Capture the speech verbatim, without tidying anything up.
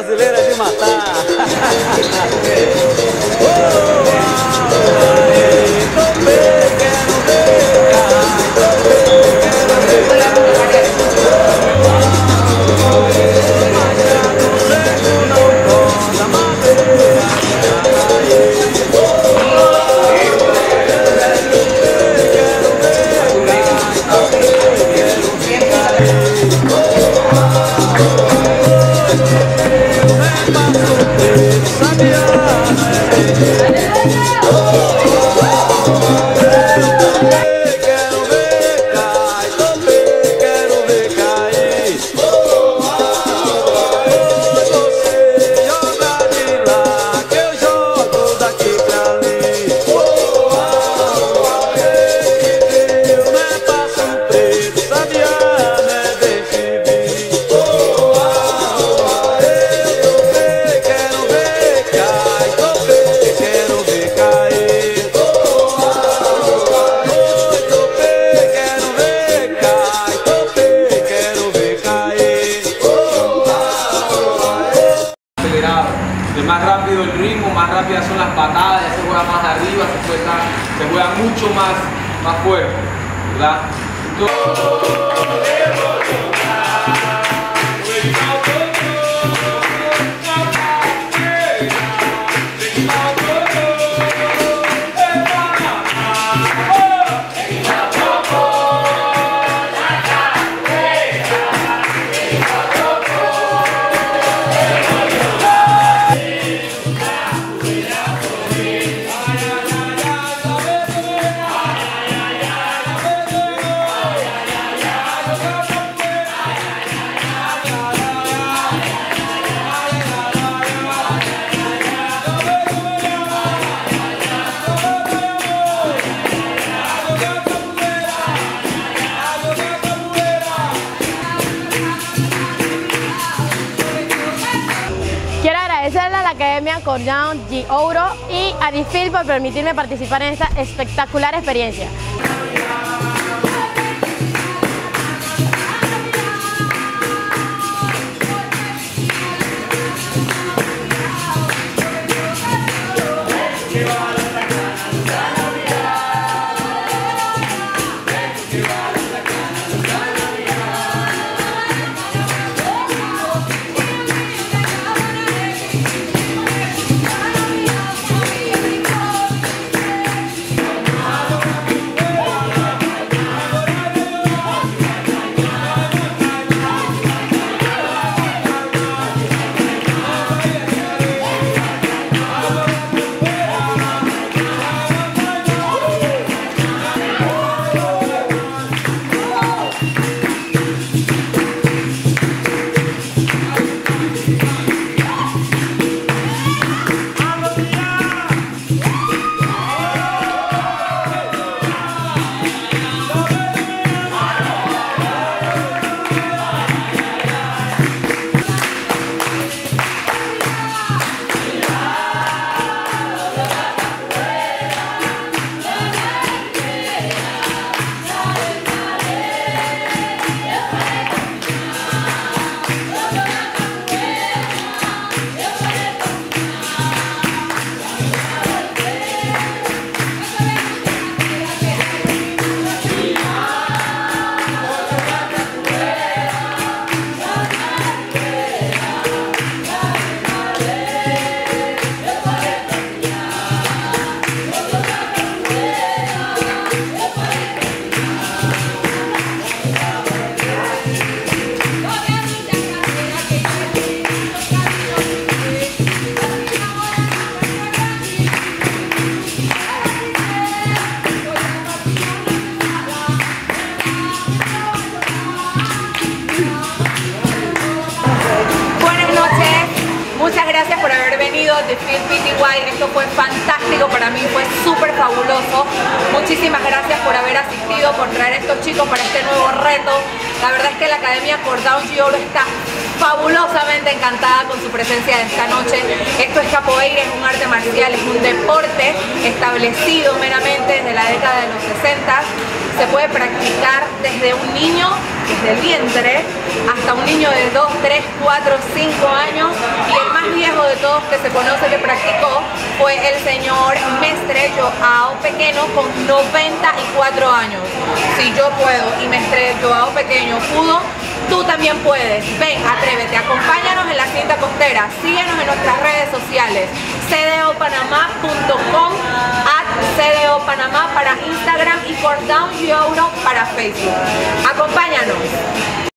brasileira é de matar. Más rápido el ritmo, más rápidas son las patadas, ya se juega más arriba, se juega, se juega mucho más, más fuerte, ¿verdad? Quiero agradecerle a la Academia Cordón de Ouro y a Difil por permitirme participar en esta espectacular experiencia. Muchas gracias por haber venido de Difil P T Y, esto fue fantástico para mí, fue súper fabuloso. Muchísimas gracias por haber asistido, por traer a estos chicos para este nuevo reto. La verdad es que la Academia Cordón de Ouro está fabulosamente encantada con su presencia de esta noche. Esto es capoeira, es un arte marcial, es un deporte establecido meramente desde la década de los sesenta. Se puede practicar desde un niño, desde el vientre, hasta un niño de dos, tres, cuatro, cinco años, y el más viejo de todos que se conoce que practicó fue el señor Mestre Joao Pequeno con noventa y cuatro años. Si yo puedo y Mestre Joao Pequeno pudo, tú también puedes. Ven, atrévete, acompáñanos en la cinta costera, síguenos en nuestras redes sociales, c d o panamá punto com, at c d o panamá para Instagram y Coredown Giouro para Facebook. Acompáñanos.